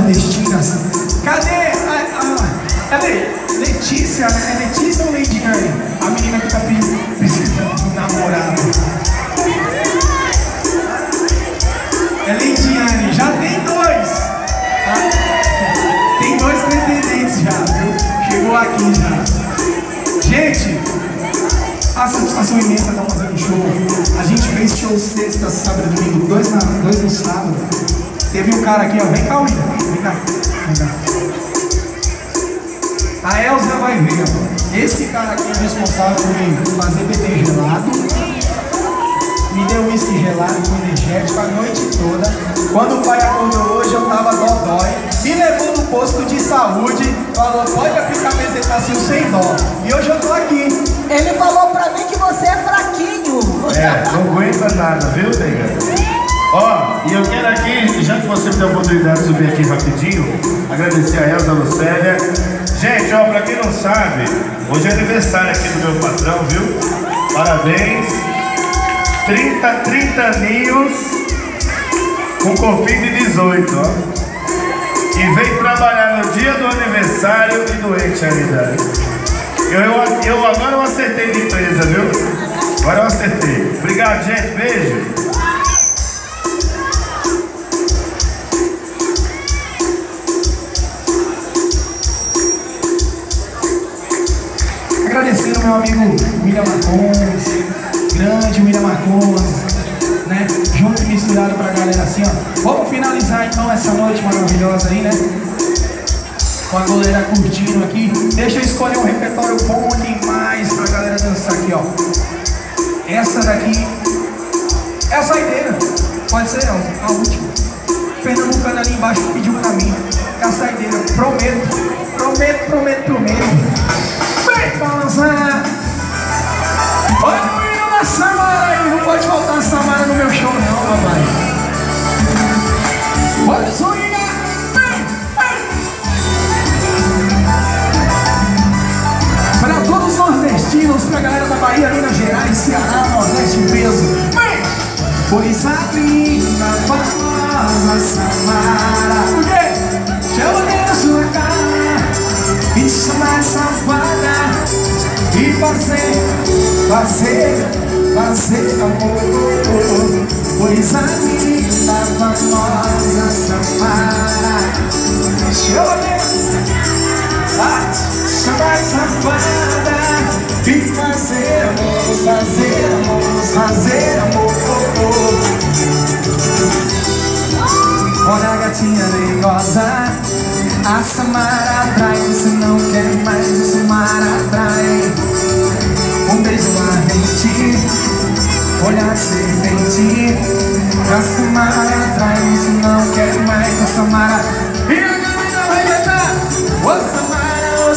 nordestinas. Cadê Letícia, né? É Letícia ou Leidiane? A menina que tá precisando de um namorado. É Leidiane, já tem dois. Tem dois pretendentes já, viu? Chegou aqui já. Gente, a satisfação imensa tá fazendo show. A gente fez show sexta, sábado e domingo, dois no sábado. Teve um cara aqui, ó. Vem cá, William. Vem cá. Vem cá. A Elza vai ver, ó. Esse cara aqui é responsável por fazer bebê gelado. Me deu uísque gelado com energético a noite toda. Quando o pai acordou hoje, eu tava dodói. Me levou no posto de saúde. Falou, pode aplicar bezetacil sem dó. E hoje eu tô aqui. Ele falou pra mim que você é fraquinho. Não aguenta nada, viu, nega? Ó, e eu quero aqui, já que você me deu a oportunidade de subir aqui rapidinho, agradecer a Elza Lucélia. Gente, ó, pra quem não sabe, hoje é aniversário aqui do meu patrão, viu? Parabéns. 30 aninhos com corpinho de 18, ó. E vem trabalhar no dia do aniversário e doente ainda. Agora eu acertei de empresa, viu? Agora eu acertei. Obrigado, gente. Beijo. Agradecendo meu amigo William Marcons, grande William Marcons, né? Junto e misturado pra galera assim, ó. Vamos finalizar então essa noite maravilhosa aí, né? Com a galera curtindo aqui. Deixa eu escolher um repertório bom demais pra galera dançar aqui, ó. Essa daqui é a saideira. Pode ser a última. Pernambucano ali embaixo pediu pra mim. É a saideira. Prometo. Vem balançar. Olha o hino da Samara aí. Não pode faltar a Samara no meu show não, papai. Olha o swing. Para todos os nordestinos, pra galera da Bahia, Minas Gerais, Ceará, Nordeste em peso. Vem! Pois a linda, famosa Samara. Por quê? Chama na sua cara e chama safada e fazer amor. Pois a linda, famosa Samara. Chama safada e fazer amor. Olha a gatinha negosa, a Samara atrai. Você não quer mais, a Samara atrai. Um beijo ardente, olhar serpente, a Samara atrai. Você não quer mais, a Samara. E a galera vai cantar. Ô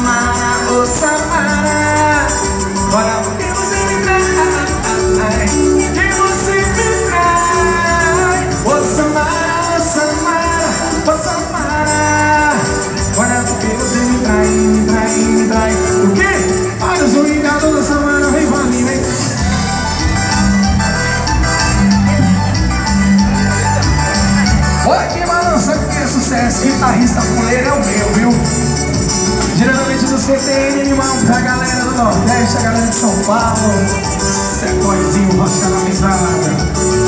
Samara, olha o que você me traz, que você me traz. Ô Samara, olha o que você me traz. O quê? Olha o swingado da Samara, vem pra mim, vem. Olha que balança, que é sucesso. Guitarrista fuleiro é o meu, viu? Geralmente do CTN, animal pra galera do Nordeste, a galera de São Paulo. Secóizinho, rocha na mesada.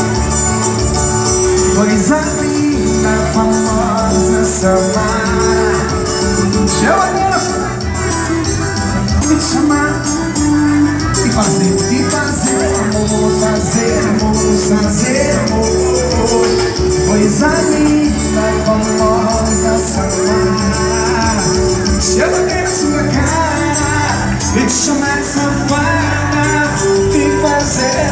Pois a linda, famosa Samara. Chama Deus! Me chamar e fazer amor. Pois a linda, famosa Samara. Chama na sua cara e te chamar de safada e fazer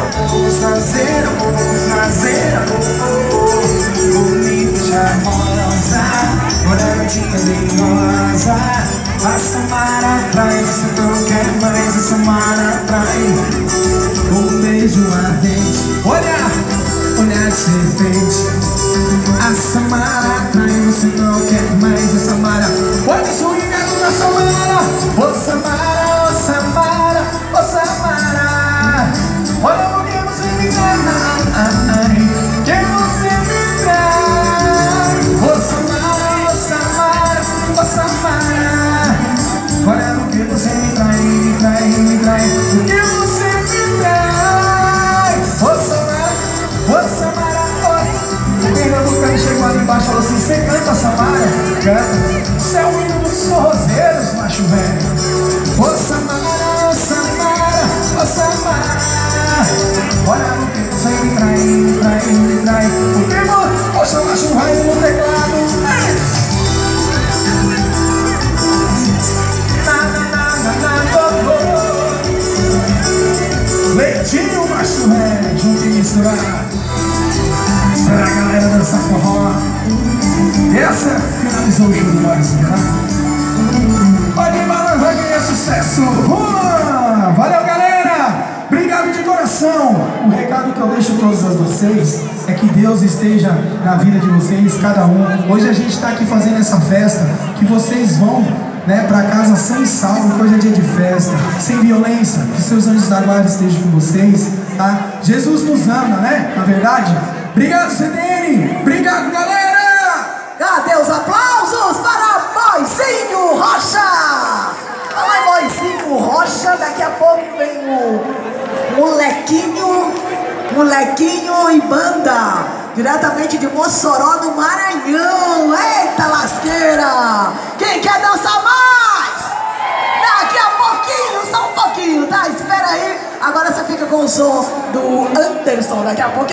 amor. Bonita, charmosa, moradinha dengosa. A Samara atrai, você não quer mais, a Samara atrai. Um beijo ardente, olhar de serpente. A Samara atrai, você não quer mais, a Samara. Olha o swingado da Samara. Ô Samara, olha o que você me traz, que você me traz. Ô quem me trai. O primo, hoje eu acho um raio no teclado. Leitinho, macho ré, junto e misturar pra galera dançar forró. Essa finalizou o show do Boyzinho, tá? Pode balançar que é sucesso! Valeu, galera! Obrigado de coração! O recado que eu deixo a todos vocês é que Deus esteja na vida de vocês, cada um. Hoje a gente está aqui fazendo essa festa, que vocês vão, né, para casa são e salvo, que hoje é dia de festa, sem violência, que seus anjos da guarda estejam com vocês, tá? Jesus nos ama, né? Na verdade. Obrigado, CDN! Obrigado, galera! Cadê os aplausos para Boyzinho Rocha? Fala aí, Boyzinho Rocha. Daqui a pouco vem o Molequinho e banda, diretamente de Mossoró, no Maranhão. Eita lasqueira! Quem quer dançar mais? Daqui a pouquinho, só um pouquinho, tá? Espera aí. Agora você fica com o som do Anderson daqui a pouco.